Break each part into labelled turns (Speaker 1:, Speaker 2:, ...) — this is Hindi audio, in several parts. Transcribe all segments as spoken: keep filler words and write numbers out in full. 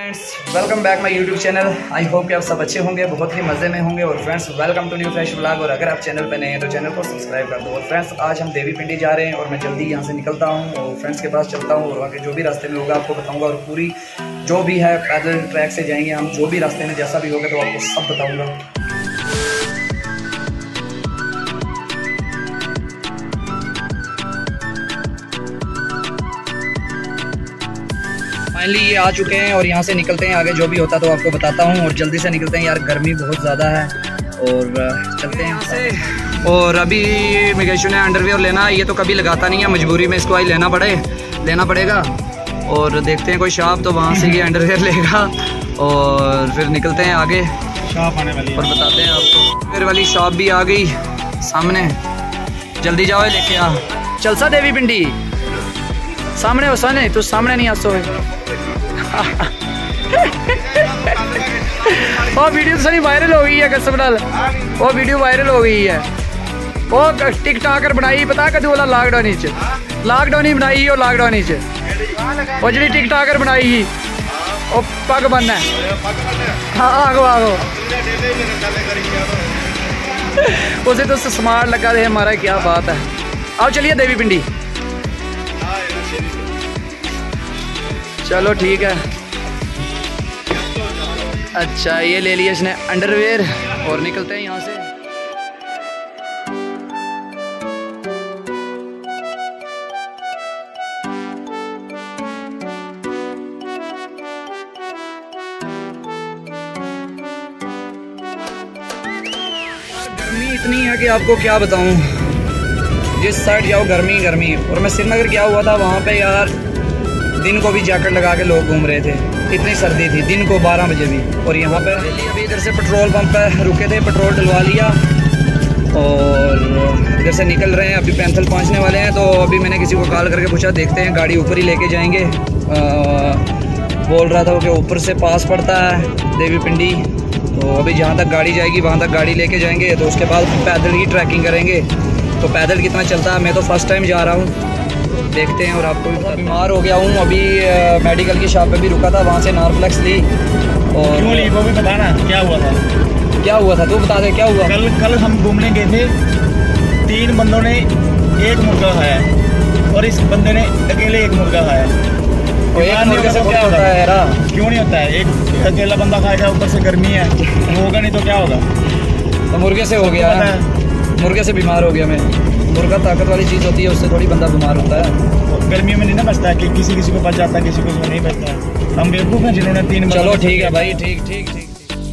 Speaker 1: Friends, welcome back my YouTube channel. I hope कि आप सब अच्छे होंगे, बहुत ही मज़े में होंगे। और friends, welcome to new fresh vlog. और अगर आप चैनल पे नए हैं तो चैनल को सब्सक्राइब कर दो। और फ्रेंड्स, आज हम देवी पिंडी जा रहे हैं और मैं जल्दी यहाँ से निकलता हूँ और फ्रेंड्स के पास चलता हूँ और आगे जो भी रास्ते में होगा आपको बताऊँगा। और पूरी जो भी है पैदल ट्रैक से जाएंगे हम, जो भी रास्ते में जैसा भी होगा तो आपको सब बताऊँगा। फाइनली ये आ चुके हैं और यहाँ से निकलते हैं। आगे जो भी होता तो आपको बताता हूँ। और जल्दी से निकलते हैं यार, गर्मी बहुत ज़्यादा है। और चलते हैं यहाँ से। और अभी मिकेशु ने अंडरवियर लेना है। ये तो कभी लगाता नहीं है, मजबूरी में इसको आई लेना पड़े लेना पड़ेगा। और देखते हैं कोई शॉप तो वहाँ से ये अंडरवियर लेगा और फिर निकलते हैं आगे।
Speaker 2: शॉप आने वाली है
Speaker 1: और बताते हैं आपको। फिर वाली शॉप भी आ गई सामने। जल्दी जाओ, लेके आ। चल सा देवी पिंडी सामने हो सा नहीं, तू सामने नहीं आ सो। वो वीडियो तो सारी वायरल हो गई है कसम नाल। वो वीडियो वायरल हो गई है। वो टिकटॉकर बनाई पता कदू वाला लॉकडाउन च लॉकडाउन ही बनाई और लॉकडाउन च वो जी टिकटॉकर बनाई वो पग बनना हाँ आगो आगो उसे तो स्मार्ट लगा दे हमारा। क्या बात है। आओ चलिए देवी पिंडी। चलो ठीक है। अच्छा ये ले लिया इसने अंडरवेयर और निकलते हैं यहाँ से। गर्मी इतनी है कि आपको क्या बताऊँ। जिस साइड जाओ गर्मी गर्मी। और मैं श्रीनगर गया हुआ था, वहाँ पे यार दिन को भी जैकेट लगा के लोग घूम रहे थे, इतनी सर्दी थी दिन को बारह बजे भी। और यहाँ पे अभी इधर से पेट्रोल पंप पे रुके थे, पेट्रोल डलवा लिया और इधर से निकल रहे हैं। अभी पैंथल पहुँचने वाले हैं। तो अभी मैंने किसी को कॉल करके पूछा, देखते हैं गाड़ी ऊपर ही लेके जाएंगे। आ, बोल रहा था कि ऊपर से पास पड़ता है देवी पिंडी। तो अभी जहाँ तक गाड़ी जाएगी वहाँ तक गाड़ी लेके जाएंगे। तो उसके बाद पैदल ही ट्रैकिंग करेंगे। तो पैदल कितना चलता है, मैं तो फर्स्ट टाइम जा रहा हूँ, देखते हैं। और आपको भी बीमार हो गया हूँ। अभी आ, मेडिकल की शॉप पे भी रुका था, वहाँ से नार्फ्लेक्स ली। और
Speaker 2: क्यों ली वो भी बताना, क्या हुआ था?
Speaker 1: क्या हुआ था तू बता दे, क्या हुआ?
Speaker 2: कल कल हम घूमने गए थे, तीन बंदों ने एक मुर्गा खाया और इस बंदे ने अकेले एक मुर्गा खाया।
Speaker 1: तो एक मुर्गे से क्या होता है यार?
Speaker 2: क्यों नहीं होता है? एक अकेला बंदा खाएगा, ऊपर से गर्मी है, होगा नहीं तो क्या होगा?
Speaker 1: तो मुर्गे से हो गया, मुर्गे से बीमार हो गया मैं। मुर्गा ताकत वाली चीज़ होती है, उससे थोड़ी बंदा बीमार होता है।
Speaker 2: गर्मियों में नहीं ना बचता है कि किसी किसी को बच जाता है, किसी को नहीं बचता है। हम बेवकूफ़ हैं जिन्होंने तीन।
Speaker 1: चलो ठीक है भाई, ठीक ठीक ठीक।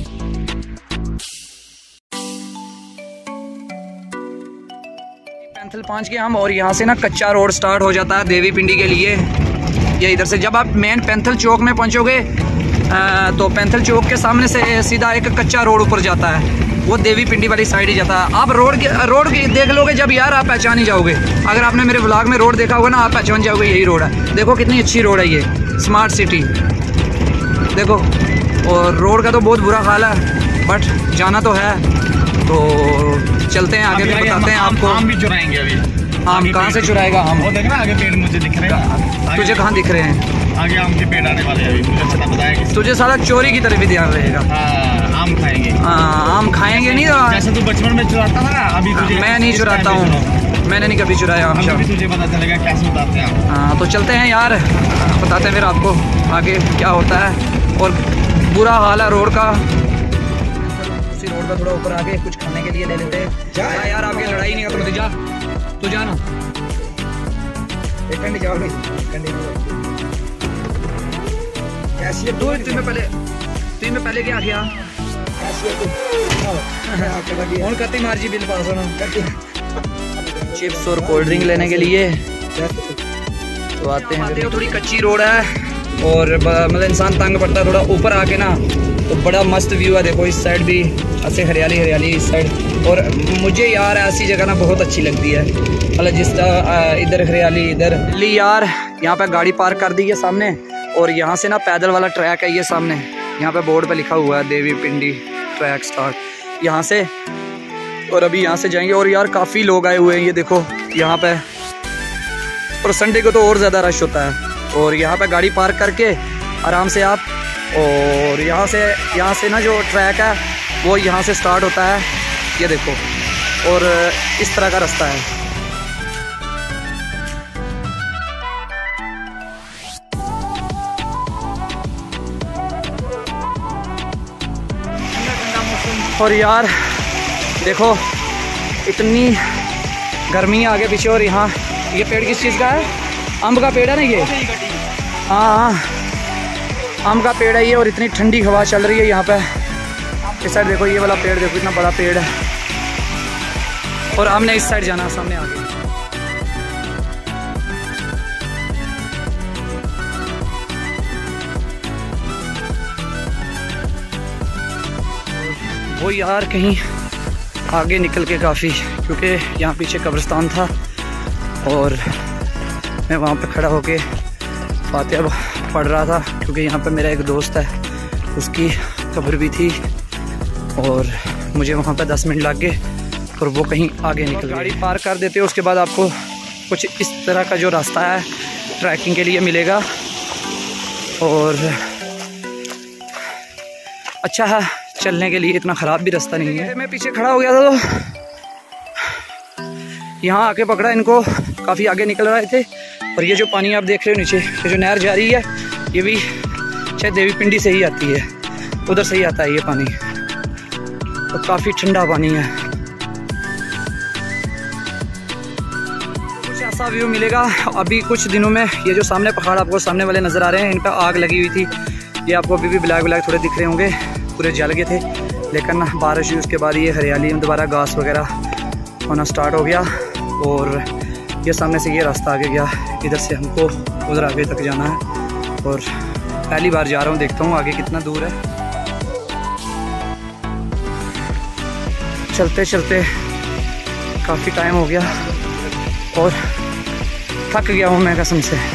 Speaker 1: पैंथल पहुंच गए हम और यहाँ से ना कच्चा रोड स्टार्ट हो जाता है देवी पिंडी के लिए। ये इधर से जब आप मेन पैंथल चौक में पहुंचोगे तो पैंथल चौक के सामने से सीधा एक कच्चा रोड ऊपर जाता है, वो देवी पिंडी वाली साइड ही जाता है। आप रोड के रोड की देख लोगे जब यार, आप पहचान ही जाओगे। अगर आपने मेरे व्लॉग में रोड देखा होगा ना, आप पहचान जाओगे यही रोड है। देखो कितनी अच्छी रोड है ये, स्मार्ट सिटी देखो। और रोड का तो बहुत बुरा हाल है, बट जाना तो है। तो चलते हैं आगे भी बताते हैं आपको।
Speaker 2: आम भी चुराएंगे अभी।
Speaker 1: आम कहाँ से चुराएगा? आम
Speaker 2: वो देखना आगे पेड़ मुझे दिख रहे हैं।
Speaker 1: तुझे कहाँ दिख रहे हैं?
Speaker 2: आगे आम के पेड़ आने वाले हैं अभी, मुझे अच्छा बताया कि
Speaker 1: तुझे सारा चोरी की तरफ भी ध्यान रहेगा।
Speaker 2: हाँ, आम खाएंगे।
Speaker 1: हाँ आम खाएंगे नहीं तो
Speaker 2: जैसे तू बचपन में चुराता था ना, अभी तुझे
Speaker 1: मैं नहीं चुराता हूँ, मैंने नहीं कभी चुराया आम।
Speaker 2: अभी तुझे पता चलेगा कैसे उतारते हैं।
Speaker 1: हाँ तो चलते हैं यार, बताते हैं फिर आपको आगे क्या होता है। और बुरा हाल है रोड का। उसी रोड का थोड़ा ऊपर आगे कुछ खाने के लिए ले लेते हैं। जा यार, आपकी लड़ाई नहीं है तो जा, तू जा ना। एक घंटे जाओ नहीं, कैसी दो तीन में पहले तीन में पहले क्या किया और कति मार्जी बिल पास होना। चिप्स और कोल्ड ड्रिंक लेने के लिए तो आते हैं। थोड़ी कच्ची रोड है और मतलब इंसान तंग पड़ता है थोड़ा। ऊपर आके ना तो बड़ा मस्त व्यू है, देखो इस साइड भी ऐसे हरियाली हरियाली इस साइड। और मुझे यार ऐसी जगह ना बहुत अच्छी लगती है, मतलब जिस तरह इधर हरियाली इधर ली यार। यहाँ पे गाड़ी पार्क कर दी है सामने और यहाँ से ना पैदल वाला ट्रैक है ये सामने। यहाँ पे बोर्ड पे लिखा हुआ है देवी पिंडी ट्रैक स्टार्ट यहाँ से। और अभी यहाँ से जाएंगे। और यार काफ़ी लोग आए हुए हैं, ये देखो यहाँ पे। और संडे को तो और ज़्यादा रश होता है। और यहाँ पे गाड़ी पार्क करके आराम से आप और यहाँ से यहाँ से ना जो ट्रैक है वो यहाँ से स्टार्ट होता है, ये देखो, और इस तरह का रास्ता है। और यार देखो इतनी गर्मी है आगे पीछे, और यहाँ ये पेड़ किस चीज़ का है? आम का पेड़ है ना ये। हाँ हाँ आम का पेड़ है ये, और इतनी ठंडी हवा चल रही है यहाँ पे। इस साइड देखो, ये वाला पेड़ देखो, इतना बड़ा पेड़ है। और हमने इस साइड जाना है, सामने आगे। वो यार कहीं आगे निकल के काफ़ी, क्योंकि यहाँ पीछे कब्रिस्तान था और मैं वहाँ पे खड़ा होके फातिहा पढ़ रहा था, क्योंकि यहाँ पे मेरा एक दोस्त है, उसकी कब्र भी थी और मुझे वहाँ पे दस मिनट लग गए और वो कहीं आगे निकल। गाड़ी पार कर देते हो, उसके बाद आपको कुछ इस तरह का जो रास्ता है ट्रैकिंग के लिए मिलेगा और अच्छा है चलने के लिए, इतना ख़राब भी रास्ता नहीं है। मैं पीछे खड़ा हो गया था तो यहाँ आके पकड़ा इनको, काफ़ी आगे निकल रहे थे। और ये जो पानी आप देख रहे हो नीचे, ये जो नहर जा रही है, ये भी शायद देवी पिंडी से ही आती है, उधर से ही आता है ये पानी। तो काफ़ी ठंडा पानी है। कुछ ऐसा व्यू मिलेगा अभी कुछ दिनों में। ये जो सामने पहाड़ आपको सामने वाले नज़र आ रहे हैं, इन पर आग लगी हुई थी। ये आपको अभी भी ब्लैक ब्लैक थोड़े दिख रहे होंगे, पूरे जल गए थे, लेकिन बारिश हुई उसके बाद ये हरियाली दोबारा घास वगैरह होना स्टार्ट हो गया। और ये सामने से ये रास्ता आगे गया, इधर से हमको उधर आगे तक जाना है। और पहली बार जा रहा हूँ, देखता हूँ आगे कितना दूर है। चलते चलते काफ़ी टाइम हो गया और थक गया हूँ मैं कसम से।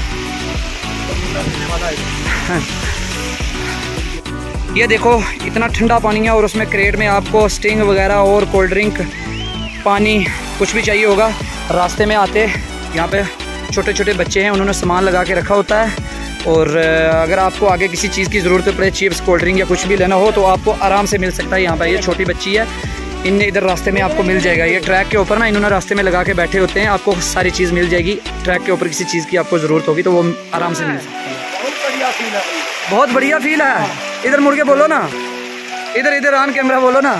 Speaker 1: ये देखो इतना ठंडा पानी है और उसमें क्रेट में आपको स्टिंग वगैरह और कोल्ड ड्रिंक, पानी, कुछ भी चाहिए होगा। रास्ते में आते यहाँ पे छोटे छोटे बच्चे हैं, उन्होंने सामान लगा के रखा होता है। और अगर आपको आगे किसी चीज़ की ज़रूरत पड़े, चिप्स, कोल्ड ड्रिंक या कुछ भी लेना हो, तो आपको आराम से मिल सकता है यहाँ पर। ये छोटी बच्ची है, इनने इधर रास्ते में आपको मिल जाएगा। ये ट्रैक के ऊपर ना इन्होंने रास्ते में लगा के बैठे होते हैं, आपको सारी चीज़ मिल जाएगी। ट्रैक के ऊपर किसी चीज़ की आपको ज़रूरत होगी तो वो आराम से मिल सकती है। बहुत बढ़िया फील है। इधर मुड़ के बोलो ना, इधर इधर ऑन कैमरा बोलो ना।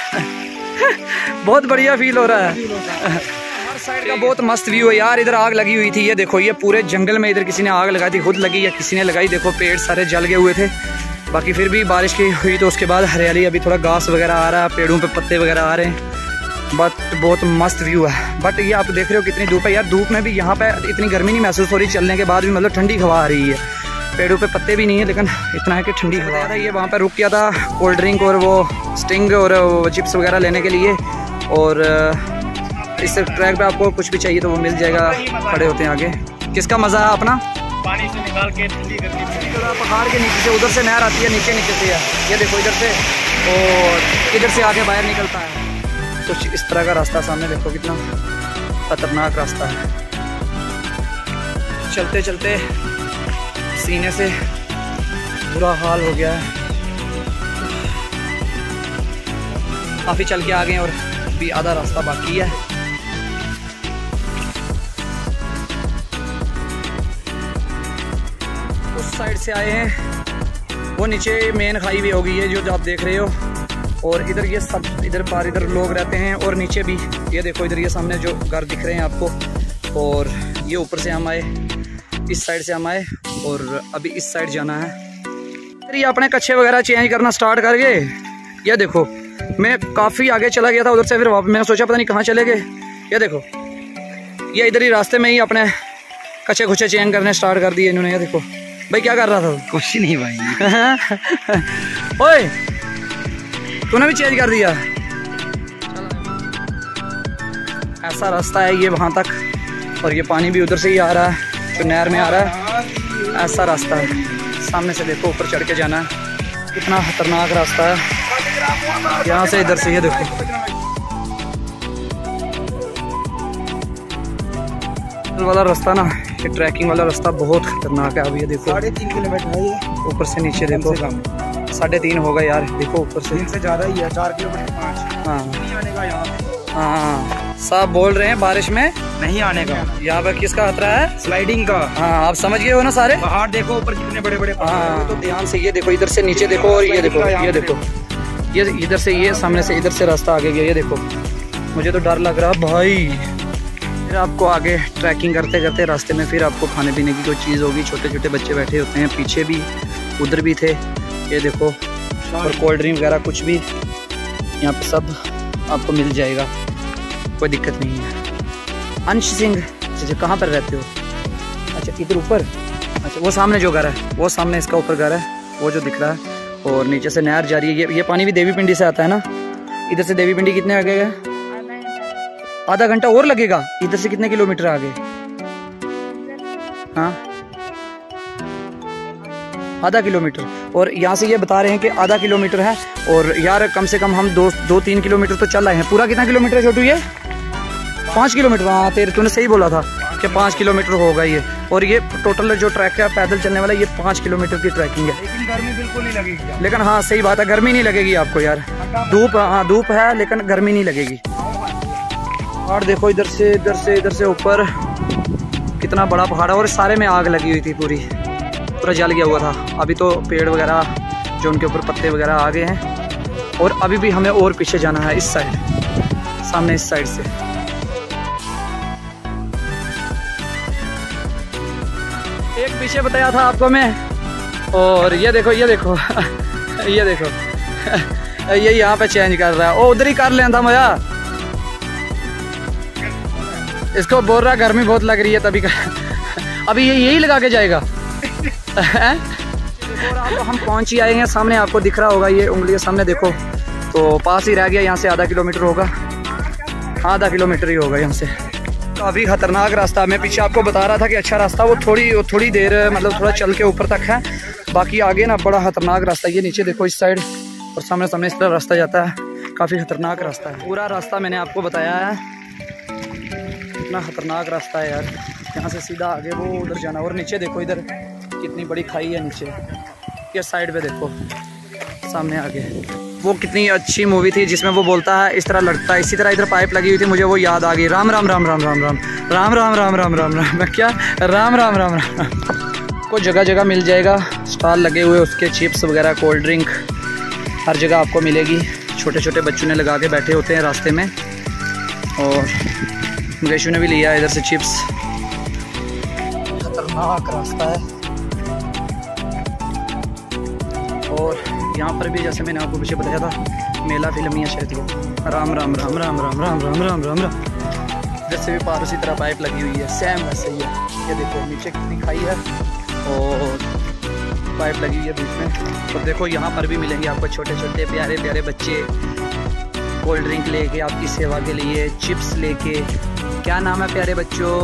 Speaker 1: बहुत बढ़िया फील हो रहा है। हर साइड का बहुत मस्त व्यू है यार। इधर आग लगी हुई थी, ये देखो, ये पूरे जंगल में इधर किसी ने आग लगाई थी, खुद लगी या किसी ने लगाई। देखो पेड़ सारे जल गए हुए थे, बाकी फिर भी बारिश की हुई तो उसके बाद हरियाली, अभी थोड़ा घास वगैरह आ रहा है, पेड़ों पे पत्ते वगैरह आ रहे हैं। बट बहुत मस्त व्यू है। बट ये आप देख रहे हो कितनी धूप है यार। धूप में भी यहाँ पे इतनी गर्मी नहीं महसूस हो रही, चलने के बाद भी मतलब ठंडी हवा आ रही है। पेड़ों पे पत्ते भी नहीं है, लेकिन इतना है कि ठंडी हवा था। ये वहाँ पे रुक गया था कोल्ड ड्रिंक और वो स्टिंग और वो चिप्स वगैरह लेने के लिए। और इस ट्रैक पे आपको कुछ भी चाहिए तो वो मिल जाएगा, खड़े होते हैं आगे। किसका मज़ा है अपना?
Speaker 2: पानी से निकाल के ठंडी गर्मी
Speaker 1: पहाड़ के नीचे से, उधर से नहर आती है, नीचे नीचे से है, ये देखो इधर से, और इधर से आके बाहर निकलता है। कुछ इस तरह का रास्ता सामने देखो, कितना खतरनाक रास्ता है। चलते चलते सीने से बुरा हाल हो गया है। काफ़ी चल के आ गए और भी आधा रास्ता बाकी है। उस साइड से आए हैं, वो नीचे मेन खाई भी होगी ये जो आप देख रहे हो। और इधर ये सब इधर पार इधर लोग रहते हैं, और नीचे भी ये देखो, इधर ये सामने जो घर दिख रहे हैं आपको। और ये ऊपर से हम आए, इस साइड से हम आए और अभी इस साइड जाना है। फिर ये अपने कच्छे वगैरह चेंज करना स्टार्ट कर गए। ये देखो मैं काफ़ी आगे चला गया था उधर से, फिर मैंने सोचा पता नहीं कहाँ चले गए। ये देखो ये इधर ही रास्ते में ही अपने कच्चे खुचे चेंज करने स्टार्ट कर दिए इन्होंने। ये देखो भाई क्या कर रहा था?
Speaker 2: कुछ नहीं भाई।
Speaker 1: ओए तूने भी चेंज कर दिया। ऐसा रास्ता है ये वहाँ तक, और ये पानी भी उधर से ही आ रहा है जो नहर में आ रहा है। ऐसा रास्ता है, सामने से देखो ऊपर चढ़ के जाना है। कितना खतरनाक रास्ता है यहाँ से इधर से। ये देखो वाला रास्ता ना, ये ट्रैकिंग वाला रास्ता बहुत खतरनाक है। अब ये देखो
Speaker 2: साढ़े तीन किलोमीटर है ये,
Speaker 1: ऊपर से नीचे देखो, साढ़े तीन होगा यार, देखो ऊपर से
Speaker 2: से ज़्यादा ही है, चार किलोमीटर पाँच।
Speaker 1: हाँ
Speaker 2: नहीं आने का यहाँ पे।
Speaker 1: हाँ साहब बोल रहे हैं बारिश में
Speaker 2: नहीं आने का।
Speaker 1: यहाँ पर किसका खतरा है?
Speaker 2: स्लाइडिंग का।
Speaker 1: हाँ आप समझ गए हो ना सारे।
Speaker 2: पहाड़ देखो ऊपर कितने बड़े बड़े पहाड़
Speaker 1: हाँ तो ध्यान से ये देखो, इधर से नीचे देखो और ये देखो, ये देखो, ये इधर से, ये सामने से इधर से रास्ता आगे गया, ये देखो। मुझे तो डर लग रहा भाई। फिर आपको आगे ट्रैकिंग करते करते रास्ते में फिर आपको खाने पीने की कोई चीज़ होगी। छोटे छोटे बच्चे बैठे होते हैं, पीछे भी उधर भी थे, ये देखो। और कोल्ड ड्रिंक वगैरह कुछ भी यहाँ पे सब आपको मिल जाएगा, कोई दिक्कत नहीं है। अंश सिंह, अच्छा कहाँ पर रहते हो? अच्छा इधर ऊपर, अच्छा वो सामने जो घर है, वो सामने इसका ऊपर घर है, वो जो दिख रहा है। और नीचे से नहर जा रही है। ये ये पानी भी देवी पिंडी से आता है ना। इधर से देवी पिंडी कितने आगे है? आधा घंटा और लगेगा। इधर से कितने किलोमीटर आगे? हाँ आधा किलोमीटर। और यहाँ से ये बता रहे हैं कि आधा किलोमीटर है। और यार कम से कम हम दो दो तीन किलोमीटर तो चल आए हैं। पूरा कितना किलोमीटर है छोटू ये? पाँच किलोमीटर। हाँ तेरे तूने सही बोला था कि पाँच किलोमीटर होगा ये। और ये टोटल जो ट्रैक है पैदल चलने वाला, ये पाँच किलोमीटर की ट्रैकिंग है।
Speaker 2: लेकिन गर्मी बिल्कुल नहीं लगेगी।
Speaker 1: लेकिन हाँ सही बात है, गर्मी नहीं लगेगी आपको यार। धूप, हाँ धूप है लेकिन गर्मी नहीं लगेगी। और देखो इधर से इधर से इधर से ऊपर कितना बड़ा पहाड़ है। और सारे में आग लगी हुई थी, पूरी पूरा जल गया हुआ था। अभी तो पेड़ वगैरह जो उनके ऊपर पत्ते वगैरह आ गए हैं। और अभी भी हमें और पीछे जाना है, इस साइड, सामने इस साइड से। एक पीछे बताया था आपको मैं। और ये देखो, ये देखो ये देखो ये यहाँ पे चेंज कर रहा है। ओ उधर ही कर लेता मजा। इसको बोल रहा गर्मी बहुत लग रही है तभी कर। अभी ये यही लगा के जाएगा। तो हम पहुंच ही आए हैं, सामने आपको दिख रहा होगा ये उंगली के सामने देखो। तो पास ही रह गया, यहाँ से आधा किलोमीटर होगा। आधा किलोमीटर ही होगा यहाँ से। काफ़ी खतरनाक रास्ता। मैं पीछे आपको बता रहा था कि अच्छा रास्ता, वो थोड़ी थोड़ी देर मतलब थोड़ा चल के ऊपर तक है। बाकी आगे ना बड़ा खतरनाक रास्ता। ये नीचे देखो इस साइड, और सामने सामने इस तरह रास्ता जाता है। काफ़ी खतरनाक रास्ता है। पूरा रास्ता मैंने आपको बताया है, इतना खतरनाक रास्ता है यार। यहाँ से सीधा आगे वो उधर जाना। और नीचे देखो, इधर कितनी बड़ी खाई है नीचे। ये साइड पे देखो सामने आगे। वो कितनी अच्छी मूवी थी जिसमें वो बोलता है इस तरह लड़ता है, इसी तरह इधर पाइप लगी हुई थी, मुझे वो याद आ गई। राम राम राम राम राम राम राम राम राम राम राम राम मैं क्या राम राम राम राम। को जगह जगह मिल जाएगा स्टॉल लगे हुए उसके, चिप्स वगैरह, कोल्ड ड्रिंक हर जगह आपको मिलेगी। छोटे छोटे बच्चों ने लगा के बैठे होते हैं रास्ते में। और मुकेशू ने भी लिया इधर से चिप्स। खतरनाक रास्ता है। और यहाँ पर भी जैसे मैंने आपको पीछे बताया था, मेला फिल्मिया शहरी। राम राम राम राम राम राम राम राम राम राम। जैसे भी पार उसी तरह पाइप लगी हुई है, सेम वैसे ही है। ये देखो नीचे कितनी खाई है और पाइप लगी हुई है बीच में। तो देखो यहाँ पर भी मिलेंगे आपको छोटे छोटे प्यारे प्यारे बच्चे कोल्ड ड्रिंक लेके आपकी सेवा के लिए, चिप्स लेके। क्या नाम है प्यारे बच्चों?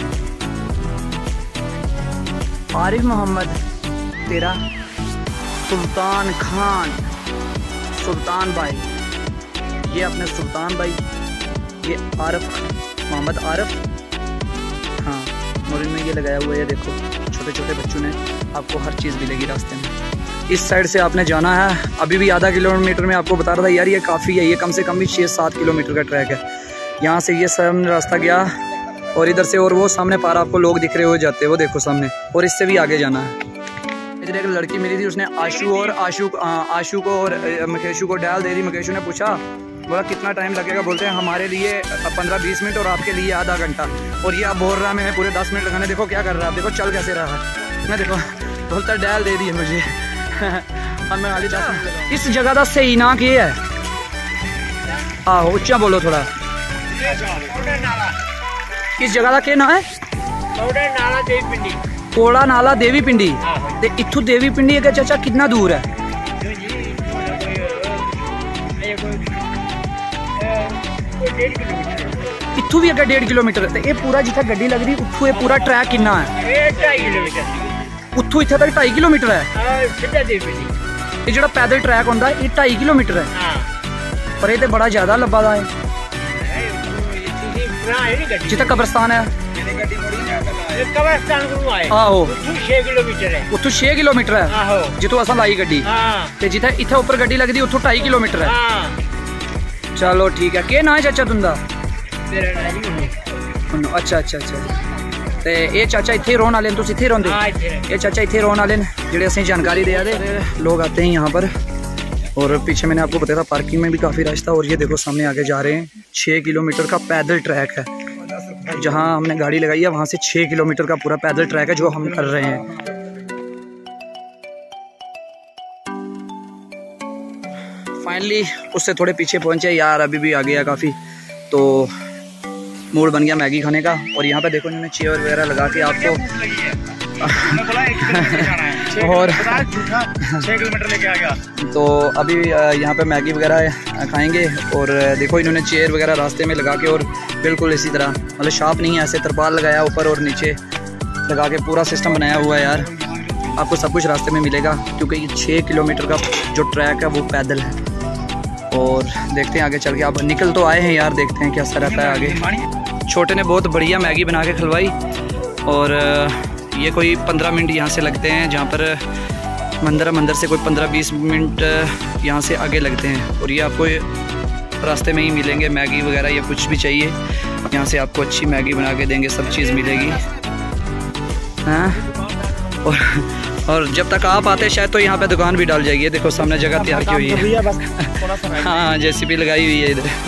Speaker 1: आरिफ मोहम्मद तेरा? सुल्तान खान, सुल्तान भाई, ये अपने सुल्तान भाई, ये आरिफ मोहम्मद आरिफ। हाँ मोरिन में ये लगाया हुआ है। देखो छोटे छोटे बच्चों ने आपको हर चीज़ मिलेगी रास्ते में। इस साइड से आपने जाना है। अभी भी आधा किलोमीटर में आपको बता रहा था यार, ये काफ़ी है। ये कम से कम भी छः सात किलोमीटर का ट्रैक है। यहाँ से ये सामने रास्ता गया और इधर से, और वो सामने पार आपको लोग दिख रहे हो जाते हैं, वो देखो सामने। और इससे भी आगे जाना है। इधर एक लड़की मिली थी, उसने आशु और आशु आशु को और मुकेशू को डाल दे दी। मुकेशू ने पूछा, बोला कितना टाइम लगेगा? बोलते हैं हमारे लिए पंद्रह बीस मिनट और आपके लिए आधा घंटा। और ये अब बोल रहा है मैंने पूरे दस मिनट लगाने। देखो क्या कर रहा है, देखो चल कैसे रहा है। मैं देखो बोलता डाल दे दी है मुझे। मैं खाली दस इस जगह का सही ना कि है। आहो उच्चा बोलो थोड़ा। इस जगह का क्या ना है?
Speaker 2: नाला देवी पिंडी।
Speaker 1: कोड़ा नाला देवी पिंडी। ते इत्थू देवी पिंडी है चाचा कितना दूर है? इत्थू भी अगर डेढ़ किलोमीटर है। ये पूरा जितना गड्डी लग रही उठू ये पूरा ट्रैक कितना है?
Speaker 2: ढाई किलोमीटर।
Speaker 1: उठू इत्थे तक ढाई किलोमीटर है। ये जो पैदल ट्रैक होता है ये ढाई किलोमीटर है। पर ये तो बड़ा ज्यादा लब्बा दा है। जितना कब्रस्तान है ਆਹੋ
Speaker 2: छे किलोमीटर है।
Speaker 1: ਉੱਥੋਂ ਛੇ ਕਿਲੋਮੀਟਰ ਹੈ
Speaker 2: आहो
Speaker 1: ਜਿੱਥੋਂ ਅਸਾਂ ਲਾਈ ਗੱਡੀ
Speaker 2: हाँ
Speaker 1: ਤੇ ਜਿੱਥੇ ਇੱਥੇ ਉੱਪਰ ਗੱਡੀ ਲੱਗਦੀ ਉੱਥੋਂ ਢਾਈ ਕਿਲੋਮੀਟਰ ਹੈ।
Speaker 2: हाँ
Speaker 1: ਚਲੋ ਠੀਕ ਹੈ। ਕੀ ਨਾਂ ਹੈ ਚਾਚਾ ਤੁੰਦਾ?
Speaker 2: मेरा राजू
Speaker 1: अच्छा अच्छा अच्छा ਤੇ ਇਹ ਚਾਚਾ ਇੱਥੇ ਰਹਿਣ वाले हैं? ਤੁਸੀਂ ਇੱਥੇ ਰਹਿੰਦੇ?
Speaker 2: हाँ इधर है।
Speaker 1: ये चाचा इतने रहने वाले हैं ਜਿਹੜੇ ਅਸੀਂ जानकारी दे रहे लोग आते हैं यहाँ पर। और पीछे मैंने आपको बताया था पार्किंग में भी काफ़ी रश था। और ये देखो सामने आगे जा रहे हैं, छः किलोमीटर का पैदल ट्रैक है। जहाँ हमने गाड़ी लगाई है वहाँ से छः किलोमीटर का पूरा पैदल ट्रैक है जो हम कर रहे हैं। फाइनली उससे थोड़े पीछे पहुँचे यार, अभी भी आगे है काफ़ी। तो मूड बन गया मैगी खाने का। और यहाँ पे देखो इन्होंने चेयर वगैरह लगा के आपको और
Speaker 2: छह किलोमीटर लेके आ गया।
Speaker 1: तो अभी यहाँ पे मैगी वगैरह खाएंगे। और देखो इन्होंने चेयर वगैरह रास्ते में लगा के और बिल्कुल इसी तरह मतलब शॉप नहीं है, ऐसे तरपाल लगाया ऊपर और नीचे लगा के पूरा सिस्टम बनाया हुआ है यार। आपको सब कुछ रास्ते में मिलेगा क्योंकि ये छः किलोमीटर का जो ट्रैक है वो पैदल है। और देखते हैं आगे चल के। आप निकल तो आए हैं यार, देखते हैं कैसा रहता है आगे। छोटे ने बहुत बढ़िया मैगी बना के खिलवाई। और ये कोई पंद्रह मिनट यहाँ से लगते हैं, जहाँ पर मंदिर है, मंदिर से कोई पंद्रह बीस मिनट यहाँ से आगे लगते हैं। और ये आपको रास्ते में ही मिलेंगे मैगी वगैरह या कुछ भी चाहिए यहाँ से आपको अच्छी मैगी बना के देंगे, सब चीज़ मिलेगी। हाँ और, और जब तक आप आते शायद तो यहाँ पे दुकान भी डाल जाएगी। देखो सामने जगह तैयार की हुई है। हाँ जेसीबी लगाई हुई है इधर।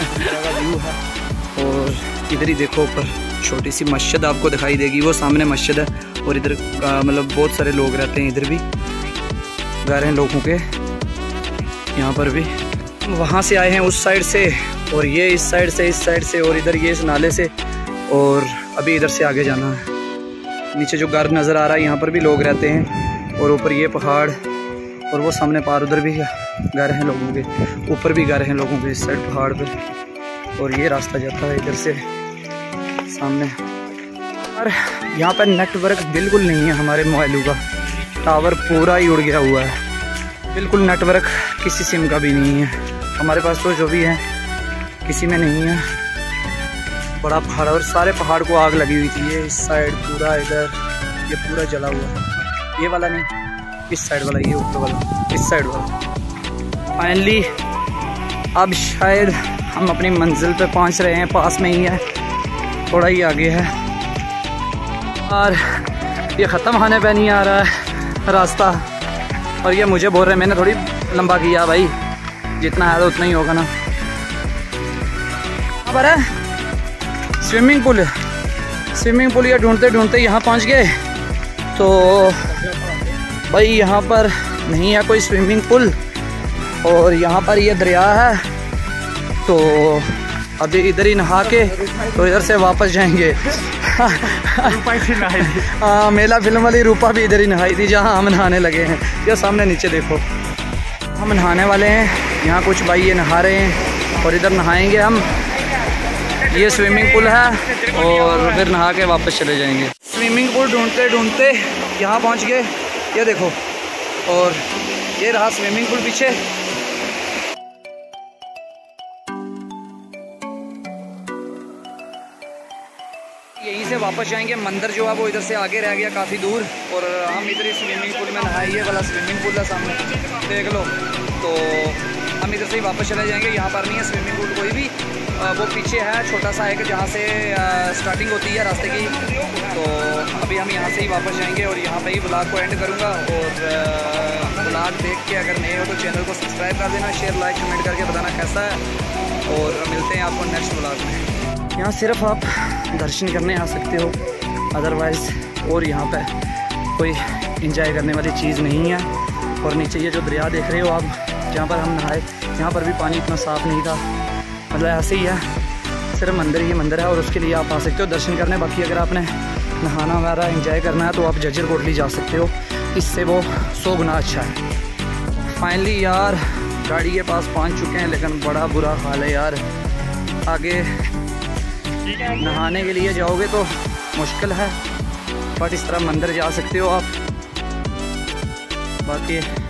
Speaker 1: और इधर ही देखो ऊपर छोटी सी मस्जिद आपको दिखाई देगी, वो सामने मस्जिद है। और इधर मतलब बहुत सारे लोग रहते हैं, इधर भी घर हैं लोगों के, यहाँ पर भी। वहाँ से आए हैं उस साइड से और ये इस साइड से, इस साइड से और इधर ये इस नाले से। और अभी इधर से आगे जाना है। नीचे जो घर नज़र आ रहा है यहाँ पर भी लोग रहते हैं। और ऊपर ये पहाड़ और वो सामने पार उधर भी घर हैं लोगों के, ऊपर भी घर हैं लोगों के इस साइड पहाड़ पर। और ये रास्ता जाता है इधर से सामने। और यहाँ पर नेटवर्क बिल्कुल नहीं है हमारे मोबाइलों का, टावर पूरा ही उड़ गया हुआ है, बिल्कुल नेटवर्क किसी सिम का भी नहीं है हमारे पास। तो जो भी है किसी में नहीं है। बड़ा पहाड़ और सारे पहाड़ को आग लगी हुई थी। ये इस साइड पूरा, इधर ये पूरा जला हुआ है। ये वाला नहीं, इस साइड वाला, ये ऊपर वाला, इस साइड वाला। फाइनली अब शायद हम अपनी मंजिल पे पहुंच रहे हैं, पास में ही है, थोड़ा ही आगे है। और ये ख़त्म होने पे नहीं आ रहा है रास्ता। और ये मुझे बोल रहे हैं, मैंने थोड़ी लंबा किया भाई, जितना है तो उतना ही होगा ना। अब है स्विमिंग पूल, स्विमिंग पूल ये ढूंढते ढूंढते यहाँ पहुँच गए। तो भाई यहाँ पर नहीं है कोई स्विमिंग पूल और यहाँ पर ये दरिया है। तो अभी इधर ही नहा के तो इधर से वापस जाएंगे। हाँ मेला फिल्म वाली रूपा भी इधर ही नहाई थी जहाँ हम नहाने लगे हैं। ये सामने नीचे देखो, हम नहाने वाले हैं। यहाँ कुछ भाई ये नहा रहे हैं और इधर नहाएंगे हम। ये स्विमिंग पूल है और फिर नहा के वापस चले जाएंगे। स्विमिंग पूल ढूंढते ढूंढते यहाँ पहुँच गए, ये देखो। और ये रहा स्विमिंग पूल पीछे। यहीं से वापस जाएंगे। मंदिर जो है वो इधर से आगे रह गया काफ़ी दूर। और हम इधर ही स्विमिंग पूल में नहाए, ये वाला स्विमिंग पूल है सामने, देख लो। तो हम इधर से ही वापस चले जाएंगे। यहाँ पर नहीं है स्विमिंग पूल कोई भी, वो पीछे है छोटा सा एक जहाँ से स्टार्टिंग होती है रास्ते की। तो अभी हम यहाँ से ही वापस जाएंगे और यहाँ पे ही ब्लॉग को एंड करूँगा। और ब्लॉग देख के अगर नए हो तो चैनल को सब्सक्राइब कर देना, शेयर लाइक कमेंट करके बताना कैसा है। और मिलते हैं आपको नेक्स्ट ब्लॉग में। यहाँ सिर्फ आप दर्शन करने आ सकते हो, अदरवाइज़ और यहाँ पे कोई इंजॉय करने वाली चीज़ नहीं है। और नीचे ये जो दरिया देख रहे हो आप, जहाँ पर हम नहाए, यहाँ पर भी पानी इतना साफ़ नहीं था, मतलब ऐसे ही है, सिर्फ मंदिर ही मंदिर है। और उसके लिए आप आ सकते हो दर्शन करने। बाकी अगर आपने नहाना वगैरह एंजॉय करना है तो आप जज्जर कोटली जा सकते हो, इससे वो सौ गुना अच्छा है। फाइनली यार गाड़ी के पास पहुँच चुके हैं, लेकिन बड़ा बुरा हाल है यार। आगे नहाने के लिए जाओगे तो मुश्किल है, बट इस तरह मंदिर जा सकते हो आप। बाकी